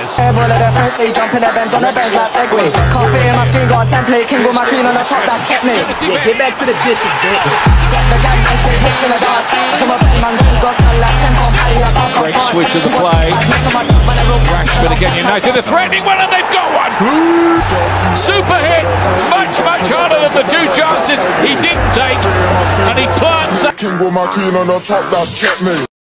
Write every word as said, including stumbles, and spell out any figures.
Diaz. Airball at the first stage, jump in the Benz on the Benz like Segway. Can't fit in my skin, got a template, king with my queen on the top, that's checkmate. Yeah, get back to the dishes, bitch. Got the gang and six hits in the dance. Some of them man guns got gun like ten com Paddy, I can't come Great fast. switch of the play. Rashford again, United are threatening one and they've got one. Super hit, much, much harder than the two chances he didn't take, and he plants that. King with my queen on the top, that's checkmate.